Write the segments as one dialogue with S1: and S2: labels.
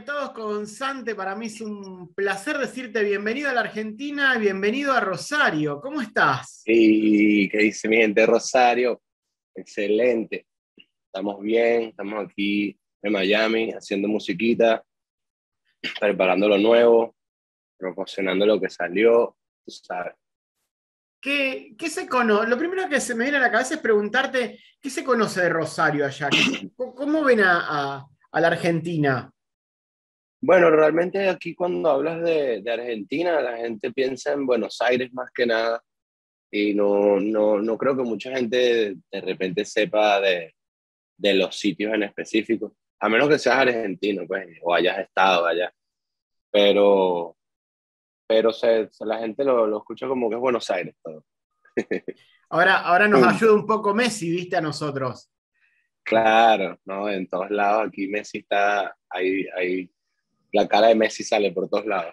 S1: conectados con Sante. Para mí es un placer decirte bienvenido a la Argentina y bienvenido a Rosario. ¿Cómo estás?
S2: ¿Y qué dice mi gente de Rosario? Excelente. Estamos bien, estamos aquí en Miami haciendo musiquita, preparando lo nuevo, promocionando lo que salió, tú sabes.
S1: ¿Qué se conoce? Lo primero que se me viene a la cabeza es preguntarte, ¿qué se conoce de Rosario allá? ¿Cómo ven a la Argentina?
S2: Bueno, realmente aquí cuando hablas de Argentina, la gente piensa en Buenos Aires más que nada y no creo que mucha gente de repente sepa de los sitios en específico, a menos que seas argentino, pues, o hayas estado allá. Pero la gente lo escucha como que es Buenos Aires todo.
S1: Ahora nos ayuda
S2: Punto.
S1: un poco Messi, ¿viste? A nosotros.
S2: Claro, ¿no? En todos lados aquí Messi está, ahí, la cara de Messi sale por todos lados.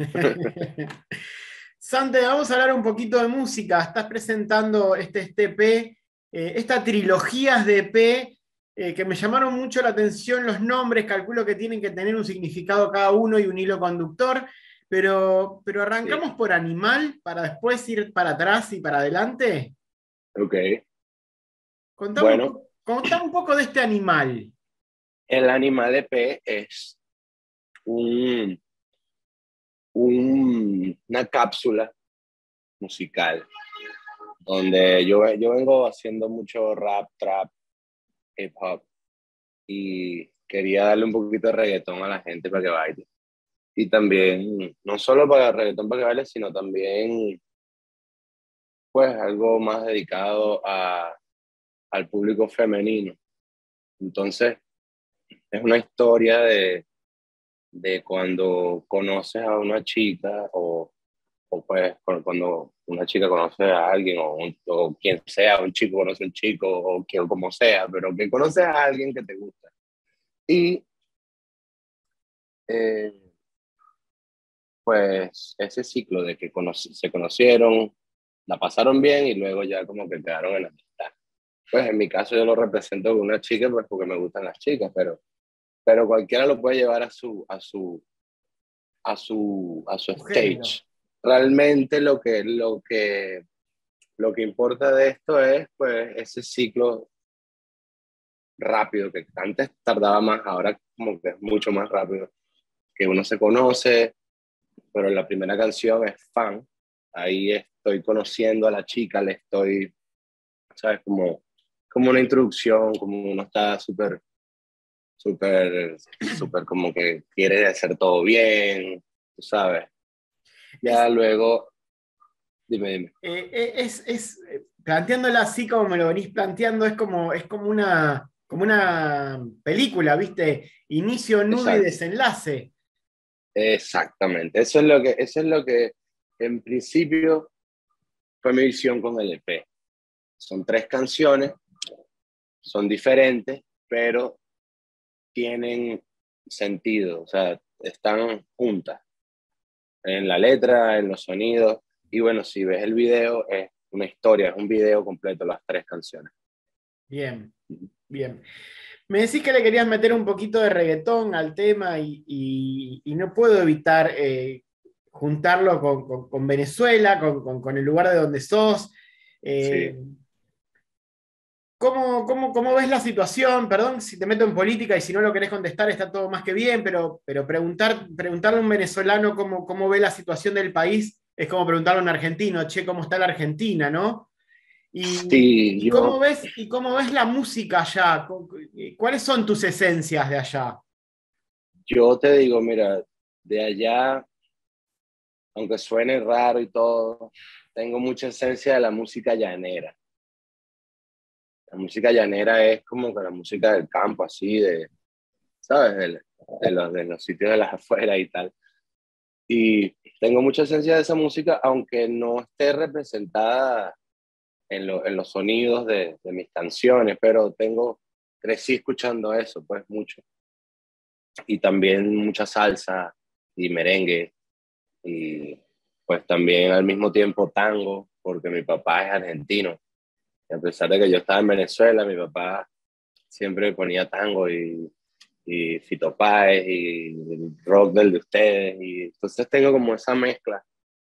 S1: Sante, vamos a hablar un poquito de música. Estás presentando este EP, esta trilogías de EP, que me llamaron mucho la atención los nombres. Calculo que tienen que tener un significado cada uno y un hilo conductor, pero
S2: Sí,
S1: arrancamos por Animal para después ir para atrás y para adelante.
S2: ok.
S1: Contame,
S2: Bueno,
S1: contame un poco de este Animal.
S2: el Animal EP es un, una cápsula musical donde yo vengo haciendo mucho rap, trap, hip hop y quería darle un poquito de reggaetón a la gente para que baile. Y también, no solo para el reggaetón para que baile, sino también, pues, algo más dedicado al público femenino. Entonces, es una historia de cuando conoces a una chica o pues, cuando una chica conoce a alguien o quien sea, un chico conoce a un chico o quien como sea, pero que conoces a alguien que te gusta. Y, eh, pues, ese ciclo de que se conocieron, la pasaron bien y luego ya como que quedaron en amistad. Pues en mi caso yo lo represento con una chica pues porque me gustan las chicas, pero cualquiera lo puede llevar a su
S1: Tu género.
S2: stage. Realmente lo que importa de esto es pues ese ciclo rápido que antes tardaba más, ahora como que es mucho más rápido, que uno se conoce, pero la primera canción es fan, ahí estoy conociendo a la chica, le estoy, ¿sabes? Como una introducción, como uno está súper como que quiere hacer todo bien, tú sabes. Ya
S1: Es,
S2: luego, dime.
S1: planteándola así como me lo venís planteando, es como una película, ¿viste? Inicio, nudo y
S2: Exacto,
S1: desenlace.
S2: exactamente. Eso es lo que en principio fue mi visión con el EP. Son tres canciones, son diferentes, pero tienen sentido, o sea, están juntas en la letra, en los sonidos. Y bueno, si ves el video, es una historia, es un video completo, las tres canciones.
S1: Bien, bien. Me decís que le querías meter un poquito de reggaetón al tema y no puedo evitar juntarlo con Venezuela, con el lugar de donde sos. Eh,
S2: Sí,
S1: ¿Cómo ves la situación? Perdón si te meto en política y si no lo querés contestar está todo más que bien, pero preguntarle a un venezolano cómo ve la situación del país es como preguntarle a un argentino, che, ¿cómo está la Argentina, no?
S2: sí,
S1: Y cómo ves la música allá? ¿Cuáles son tus esencias de allá?
S2: yo te digo, mira, de allá, aunque suene raro y todo, tengo mucha esencia de la música llanera. La música llanera es como que la música del campo, así, ¿sabes? De los sitios de las afueras y tal. Y tengo mucha esencia de esa música, aunque no esté representada en los sonidos de mis canciones, pero crecí escuchando eso, pues mucho. Y también mucha salsa y merengue, y pues también al mismo tiempo tango, porque mi papá es argentino. Y a pesar de que yo estaba en Venezuela, mi papá siempre ponía tango y y Fito Páez y el rock del de ustedes. Y entonces tengo como esa mezcla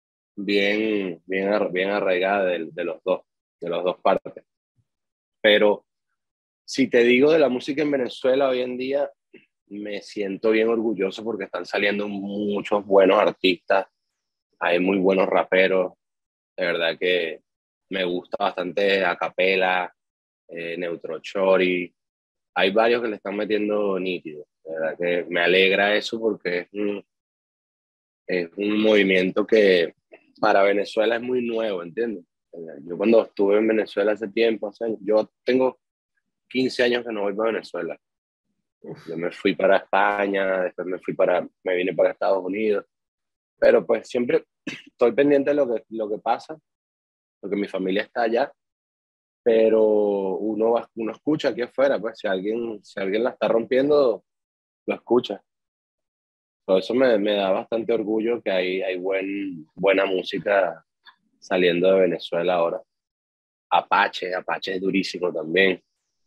S2: bien arraigada de los dos partes. Pero si te digo de la música en Venezuela hoy en día, me siento bien orgulloso porque están saliendo muchos buenos artistas, hay muy buenos raperos, de verdad que me gusta bastante Acapela, Neutro Chori, hay varios que le están metiendo nítido, de verdad que me alegra eso porque es un movimiento que para Venezuela es muy nuevo, ¿entiendes? Yo cuando estuve en Venezuela hace tiempo, yo tengo 15 años que no voy para Venezuela. Yo me fui para España, después me vine para Estados Unidos, pero pues siempre estoy pendiente de lo que pasa, porque mi familia está allá, pero uno escucha aquí afuera, pues si alguien la está rompiendo, lo escucha. Por eso me da bastante orgullo que hay buena música saliendo de Venezuela ahora. Apache es durísimo también.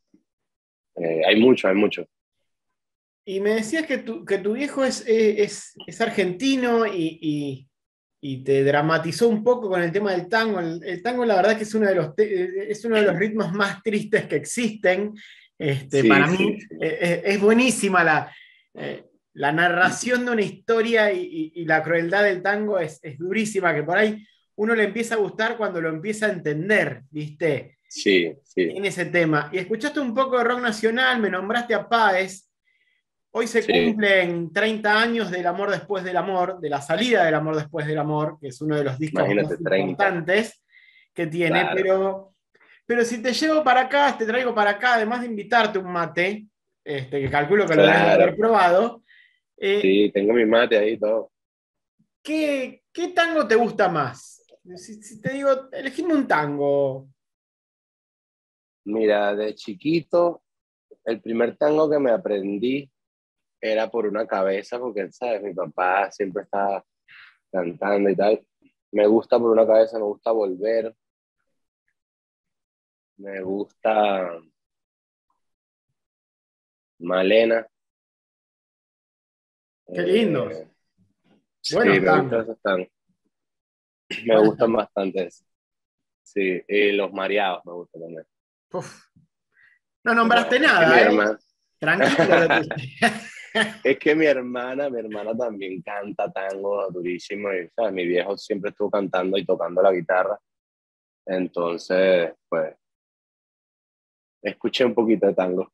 S2: Hay mucho.
S1: Y me decías que tu viejo es argentino y te dramatizó un poco con el tema del tango. El tango, la verdad, que es es uno de los ritmos más tristes que existen.
S2: Sí,
S1: Para
S2: sí,
S1: mí
S2: sí.
S1: es buenísima la narración de una historia y la crueldad del tango es durísima, que por ahí uno le empieza a gustar cuando lo empieza a entender, ¿viste?
S2: Sí, sí,
S1: En ese tema. Y escuchaste un poco de rock nacional, me nombraste a Páez. Hoy se
S2: sí.
S1: cumplen 30 años del Amor después del amor, de la salida del Amor después del amor, que es uno de los discos
S2: Imagínate,
S1: más
S2: 30,
S1: importantes que tiene,
S2: claro,
S1: pero si te llevo para acá, te traigo para acá, además de invitarte un mate, que calculo que lo debes de haber
S2: claro.
S1: probado, eh,
S2: Sí, tengo mi mate ahí y todo.
S1: ¿qué tango te gusta más? Si te digo, elegime un tango.
S2: Mira, de chiquito, el primer tango que me aprendí era por una cabeza, porque, ¿sabes? Mi papá siempre estaba cantando y tal. Me gusta por una cabeza, me gusta volver, me gusta Malena.
S1: Qué lindos,
S2: eh, sí,
S1: buenos
S2: me gustan
S1: tangos.
S2: esos tangos. Me
S1: Buenos
S2: gustan
S1: tangos.
S2: bastante esos. Sí, y los mareados me gustan también.
S1: Uf, no nombraste
S2: Es que mi
S1: nada, ¿eh?
S2: hermana,
S1: Tranquilo lo tuyo.
S2: es que mi hermana también canta tango durísimo y, ¿sabes? Mi viejo siempre estuvo cantando y tocando la guitarra. Entonces, pues, escuché un poquito de tango.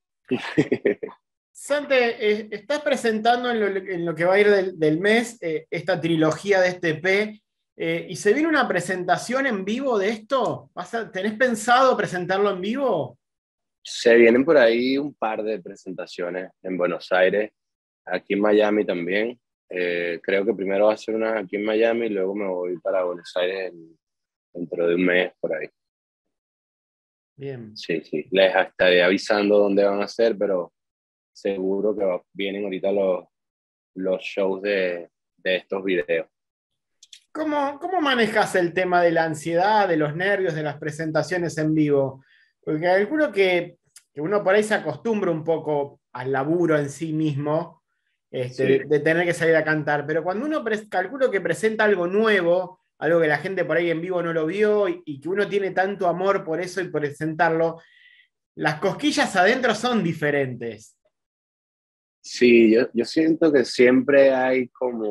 S1: Sante, estás presentando en lo que va a ir del mes esta trilogía de este EP, y se viene una presentación en vivo de esto. ¿Tenés pensado presentarlo en vivo?
S2: Se vienen por ahí un par de presentaciones en Buenos Aires, aquí en Miami también. Creo que primero va a ser una aquí en Miami y luego me voy para Buenos Aires dentro de un mes por ahí.
S1: Bien.
S2: Sí, sí, les estaré avisando dónde van a ser, pero seguro que vienen ahorita los shows de estos videos.
S1: ¿Cómo manejas el tema de la ansiedad, de los nervios, de las presentaciones en vivo? Porque calculo que uno por ahí se acostumbra un poco al laburo en sí mismo,
S2: Sí,
S1: de tener que salir a cantar, pero cuando uno calculo que presenta algo nuevo, algo que la gente por ahí en vivo no lo vio y que uno tiene tanto amor por eso y por presentarlo, las cosquillas adentro son diferentes.
S2: sí, yo siento que siempre hay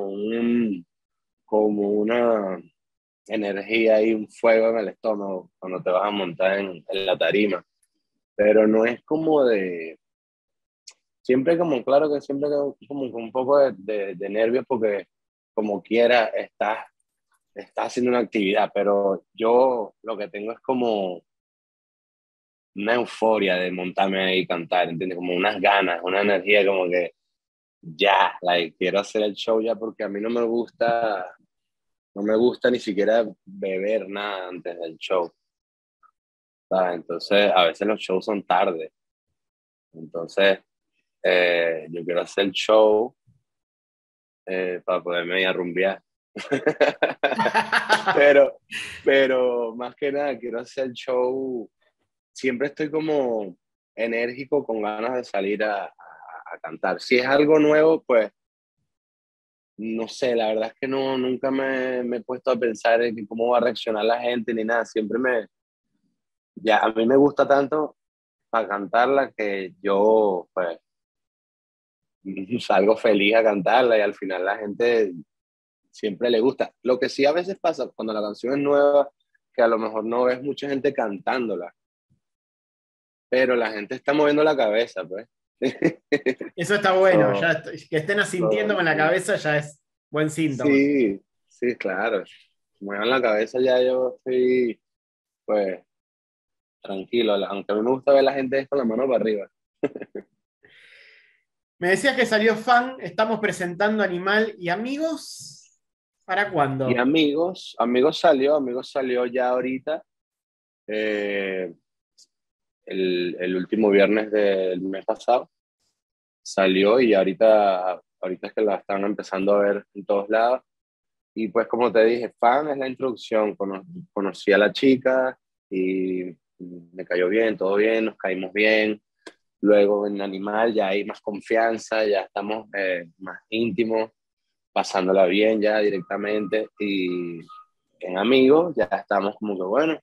S2: como una energía y un fuego en el estómago cuando te vas a montar en la tarima, pero no es como siempre como, claro que siempre como con un poco de nervios porque como quiera estás haciendo una actividad, pero yo lo que tengo es como una euforia de montarme ahí y cantar, ¿entiendes? Como unas ganas, una energía como que ya, quiero hacer el show ya porque a mí no me gusta ni siquiera beber nada antes del show, ¿sabes? Entonces, a veces los shows son tarde, entonces yo quiero hacer el show para poderme ir a rumbear. pero, pero más que nada quiero hacer el show, siempre estoy como enérgico, con ganas de salir a a cantar. Si es algo nuevo, pues no sé, la verdad es que no, nunca me he puesto a pensar en cómo va a reaccionar la gente ni nada. Ya a mí me gusta tanto para cantarla que yo, pues, salgo feliz a cantarla y al final la gente siempre le gusta. Lo que sí a veces pasa cuando la canción es nueva, que a lo mejor no ves mucha gente cantándola, pero la gente está moviendo la cabeza, pues.
S1: Eso está bueno,
S2: So,
S1: que estén asintiendo con la cabeza ya es buen síntoma.
S2: sí, sí, claro. Muevan la cabeza ya yo estoy, pues, tranquilo. Aunque a mí me gusta ver la gente con la mano para arriba.
S1: Me decías que salió Fan, estamos presentando Animal y Amigos. ¿Para
S2: Y
S1: cuándo?
S2: amigos salió ya ahorita, eh, el último viernes del mes pasado. Salió y ahorita es que la están empezando a ver en todos lados. Y pues como te dije, Fan es la introducción. Conocí a la chica y me cayó bien, todo bien, nos caímos bien. Luego en Animal ya hay más confianza, ya estamos más íntimos, pasándola bien ya directamente. Y en Amigos ya estamos como que, bueno,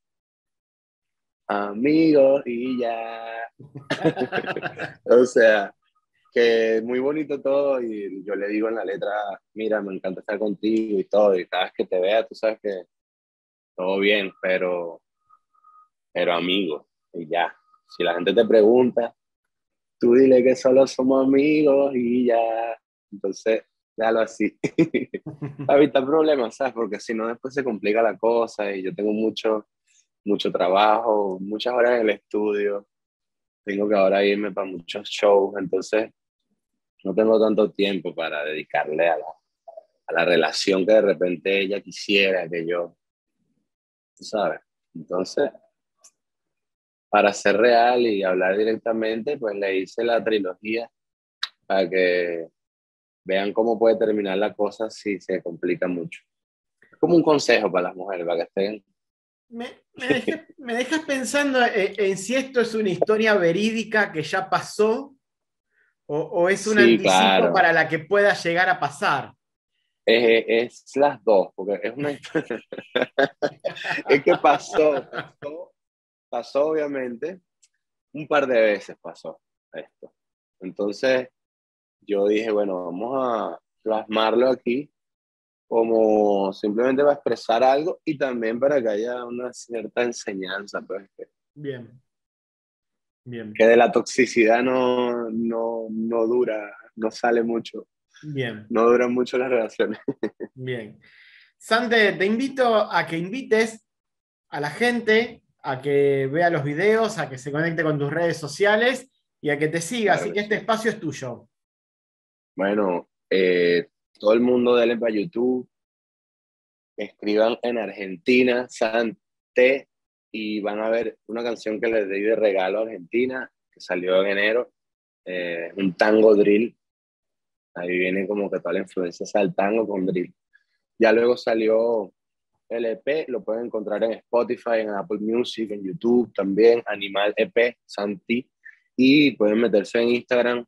S2: amigos y ya. O sea, que muy bonito todo y yo le digo en la letra, mira, me encanta estar contigo y todo, y cada vez que te vea, tú sabes que todo bien, pero amigo, y ya. Si la gente te pregunta, tú dile que solo somos amigos y ya. Entonces, déjalo así. Para evitar problemas, ¿sabes? Porque si no, después se complica la cosa y yo tengo mucho trabajo, muchas horas en el estudio, tengo que ahora irme para muchos shows, entonces no tengo tanto tiempo para dedicarle a la relación que de repente ella quisiera que yo, tú sabes. Entonces, para ser real y hablar directamente, pues le hice la trilogía para que vean cómo puede terminar la cosa si se complica mucho. Es como un consejo para las mujeres, para que estén...
S1: Me dejas pensando en si esto es una historia verídica que ya pasó o es un
S2: Sí,
S1: anticipo
S2: claro.
S1: para la que pueda llegar a pasar.
S2: Es las dos, porque es una... es que pasó obviamente, un par de veces pasó esto. Entonces yo dije, bueno, vamos a plasmarlo aquí como simplemente va a expresar algo y también para que haya una cierta enseñanza, pues,
S1: Bien, bien,
S2: que de la toxicidad no dura, no sale mucho,
S1: bien,
S2: no duran mucho las relaciones.
S1: bien. Sante, te invito a que invites a la gente a que vea los videos, a que se conecte con tus redes sociales y a que te siga.
S2: Claro
S1: Así
S2: que
S1: que este
S2: sí.
S1: espacio es tuyo.
S2: Bueno, todo el mundo denle para YouTube, escriban en Argentina, Santé, y van a ver una canción que les di de regalo a Argentina, que salió en enero, un tango drill. Ahí viene como que toda la influencia del tango con drill. Ya luego salió el EP, lo pueden encontrar en Spotify, en Apple Music, en YouTube también, Animal EP, Santi, y pueden meterse en Instagram,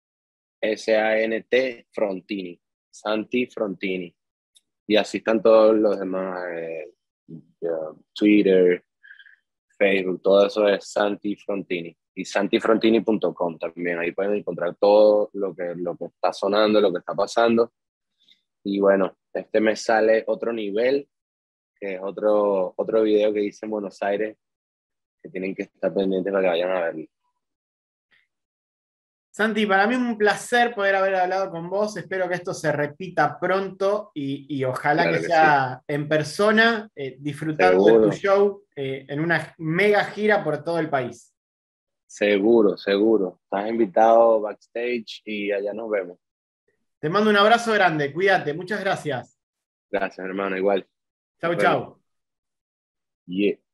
S2: SANT Frontini, Santi Frontini, y así están todos los demás, Twitter, Facebook, todo eso es Santi Frontini. Y santifrontini.com también, ahí pueden encontrar todo lo que está sonando, lo que está pasando. Y bueno, este mes sale otro nivel, que es otro video que hice en Buenos Aires, que tienen que estar pendientes para que vayan a verlo.
S1: Santi, para mí es un placer poder haber hablado con vos. Espero que esto se repita pronto y ojalá que
S2: Claro que sí.
S1: sea en persona, disfrutando de tu
S2: Seguro,
S1: show en una mega gira por todo el país.
S2: seguro, seguro. Estás invitado backstage y allá nos vemos.
S1: Te mando un abrazo grande, cuídate, muchas gracias.
S2: Gracias, hermano, igual.
S1: Chau,
S2: Nos vemos.
S1: chau.
S2: Yeah.